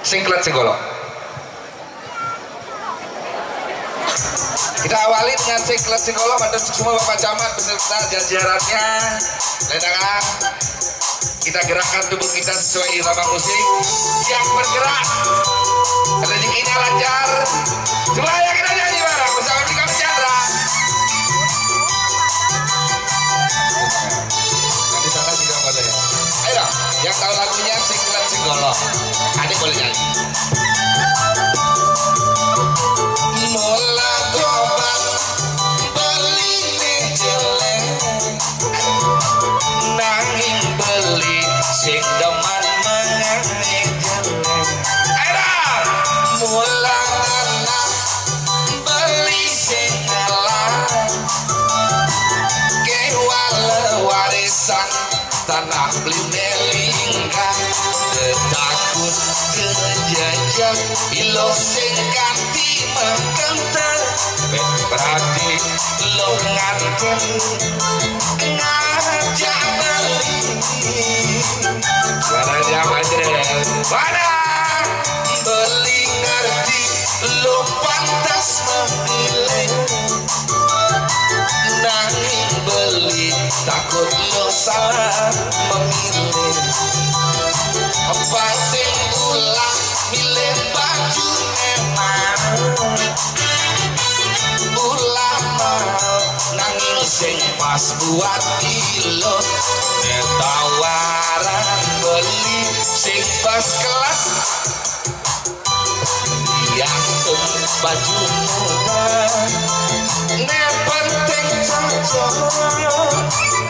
Singklet Segolok. Kita awali dengan Singklet Segolok, dan semua Bapak Camat beserta jajarannya. Ledakan. Kita gerakkan tubuh kita sesuai irama musik yang bergerak. Rezekinya lancar. Coba ya kita nyanyi bareng bersama Tika Chandra. Di sana juga ada ya. Ayo dong, yang tahu lagunya Singklet Segolok. Adik boleh nyanyi. Mula gobat beli jelek, nanging beli sing deman mengenai jelek. Ayo mula anak beli sing ngalah, kewala warisan tanah beli melingkah, takut kejajah ilo sing kanti mengkental, berarti lo nganten ngajak beli. Suaranya majres mana beli ngerti lo pantas memilih, nanging beli takut lo salah memilih. Apa sing ulah milih baju emang ulah mahal, nanging sing pas buat ilo tawaran beli sing pas kelas diangkut baju murah, ne penting cocok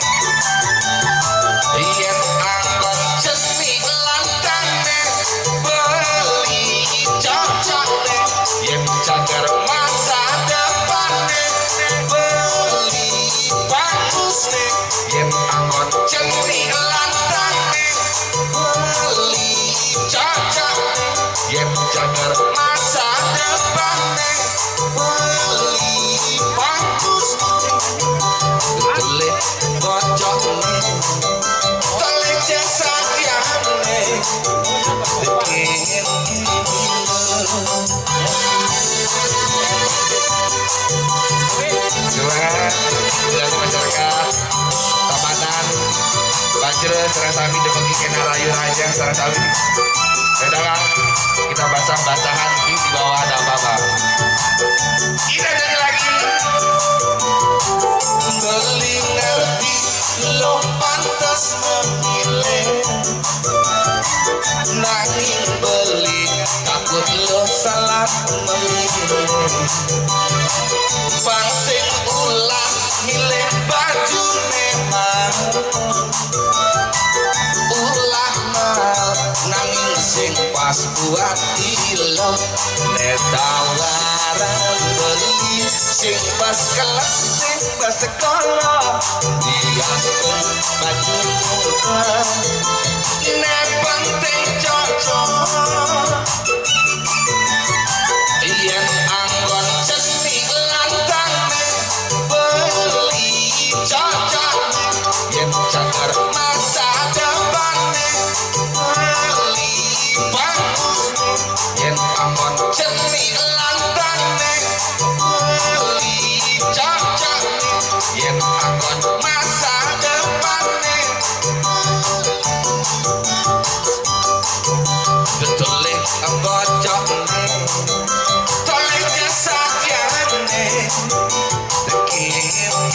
yen anggon jeni lantane beli cocok ne, yen cagar masa depane beli bagus ne, yen anggon jeni lantane beli cocok ne, yen cagar masa depane beli bagus ne, telit bocok ne telit jasa kiane bikin Juara dari masyarakat Tabanan Bajre Serasami Depegi Kena Rayu Rajang Serasami. Saudara, kita basah-basahan di bawah ada apa-apa. Kita jadi lagi. Beli ngerti lo pantas memilih, nanging beli takut lo salah memilih. Pasing ulah milih baju memang ulah mahal, nanging sing pas buat ilo ne tawaran beli sing pas kelas sing pas sekolah diangkut baju murah, ne penting cocok yen anggon jeni lantane beli cocok, yen cagar masa depane beli bagus, yen anggon jeni lantane beli cocok, yen anggon masa depane betule bocok toleh jasa kiane bikin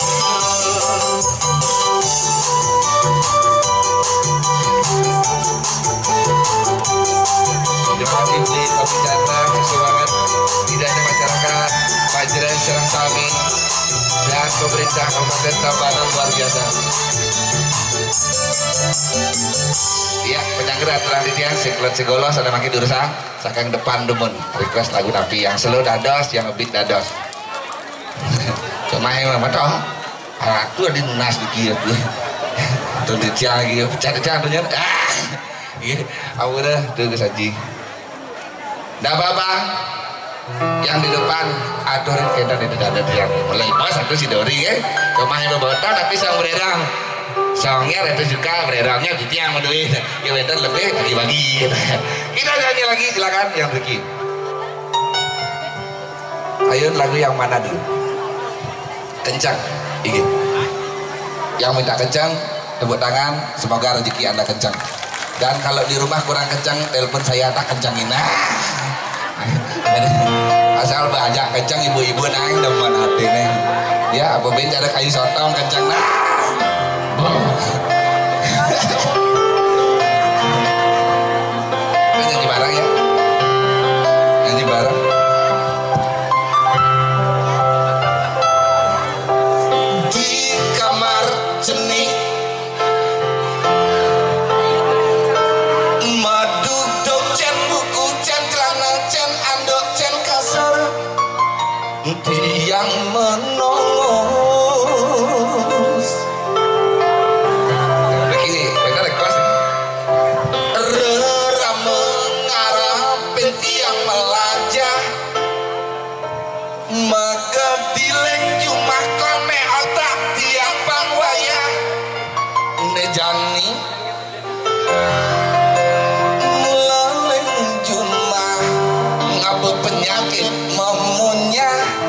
Jepang di Kopi Chandra sesuai tidak ada masyarakat Pajajaran Serasami dan pemerintah Kabupaten Tabanan luar biasa. Iya, penyanggeran telah ditiang Singklet Segolok ada makin dursa saking depan demun request lagu tapi yang slow dados yang beat dados. Cuma yang apa toh? Aku ada nas dikit tuh. Tuh dicang lagi, pecah-pecah tuh nyer. Iya, aku dah tuh kesaji. Dah apa-apa. Yang di depan aturin kita di dada yang mulai pas satu si Dori cuma yang berbota tapi sang bererang songnya itu juga bererangnya di tiang menduit ya betul lebih bagi-bagi Kita nyanyi lagi, silakan yang Ricky. Ayo lagu yang mana dulu? Kencang, ingin. Yang minta kencang, tepuk tangan. Semoga rezeki Anda kencang. Dan kalau di rumah kurang kencang, telepon saya tak kencangin. Asal banyak kencang, ibu-ibu nang demen hati nih. Ya, apa ben ada kayu sotong kencang nah. Nyanyi bareng ya. Nyanyi bareng. Di kamar seni madu dokcen buku cen celana cen andok cen kasar tiang menongos begini benar request rera mengarapin tiang melajah maka dileng cuma kone otak tiang pangwaya nejani melaleng cuma ngapa penyakit memunya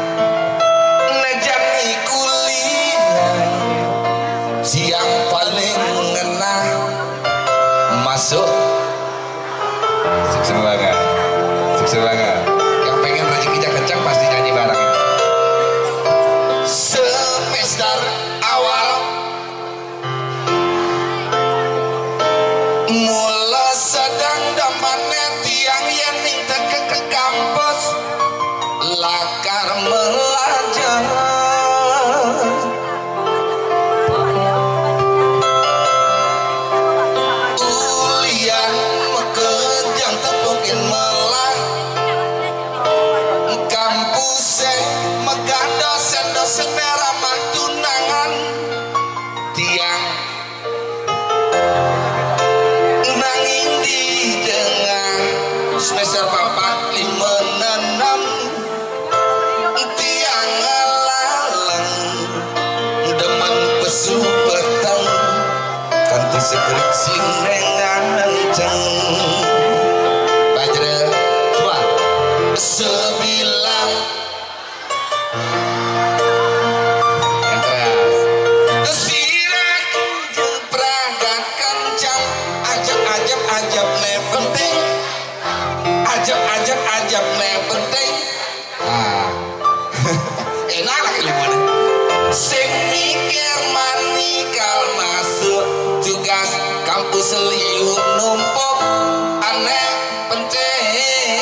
nejani kuliah siang paling ngena masuk sukses banget yang pengen rezekinya kencang pasti nyanyi bareng semester awal mula sedang damane tiang yening teke ke kampus lakar belajar ulian mekejang tepukin melah kampuse megah dosen-dosen ramah tunangan tiang nanging di tengah semester papat 5 6 tiang ngalalang demen pesu petang kanti sekerik sing dengan ceng bajre coba sebilang yang keras sirak peragat kencang ajab ne penting ajab ne penting enak lagi liburan sing mikir manikal masuk tugas kampus liuk numpuk aneh penting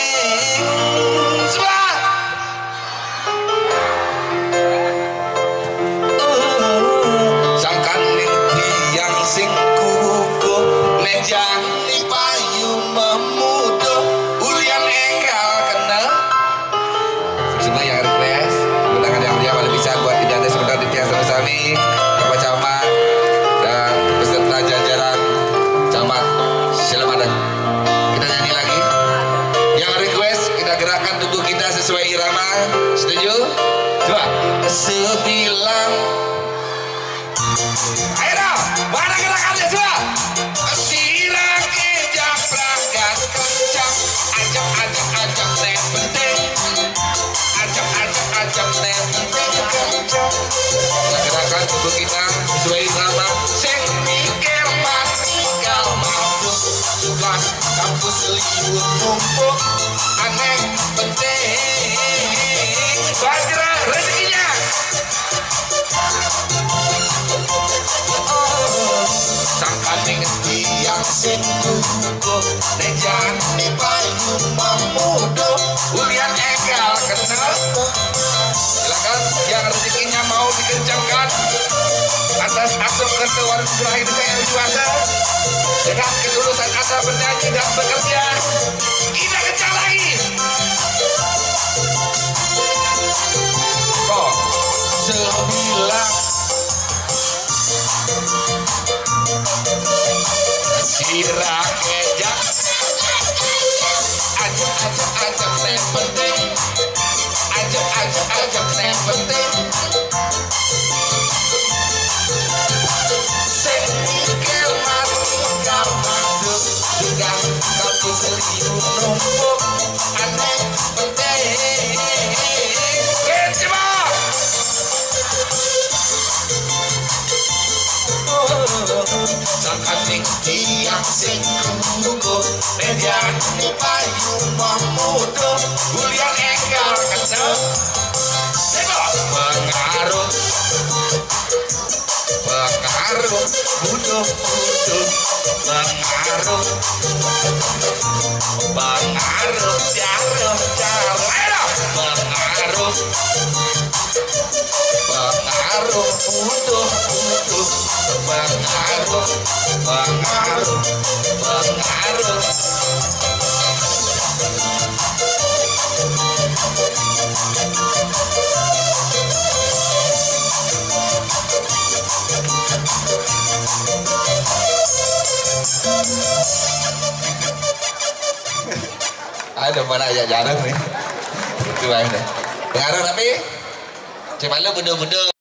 sebab sangkan ning tiang sing kuku nejang ni payu memuduh ulian enggal kenal semua yang request undangan yang mulia paling bisa buat idanda sebentar di tiang sama-sami Bapak Camat dan beserta jajaran Camat selamat datang. Kita nyanyi lagi yang request, kita gerakkan tubuh kita sesuai irama. Setuju? Coba sebilang ayo dong, mana gerakannya coba sirak japrakan kencang ajab nen penting ajab nen penting kencang gerakan tubuh kita sesuai irama sing mikir matikal masuk juga kampus libur numpuk aneh penting bajra rezekinya sangkaning tiang sing kukuh nejan di payu memuduh ulian egal kenal silakan yang rezekinya mau dikencangkan atas asup ketuaan berakhir dengan juara dengan ketulusan asa bernyanyi dan bekerja kita kencang lagi kok sebilang sirak kejak ajab nen penting ajab nen penting sing mikir masuk juga tapi seribu numpuk aneh penting coba sakating tiang sing kunggu median payung mamudo gulian enggal kenceng pengaruh butuh pengaruh jarum pengaruh butuh pengaruh ada mana aja jarang nih itu aja pengaruh tapi cuma lo benda-benda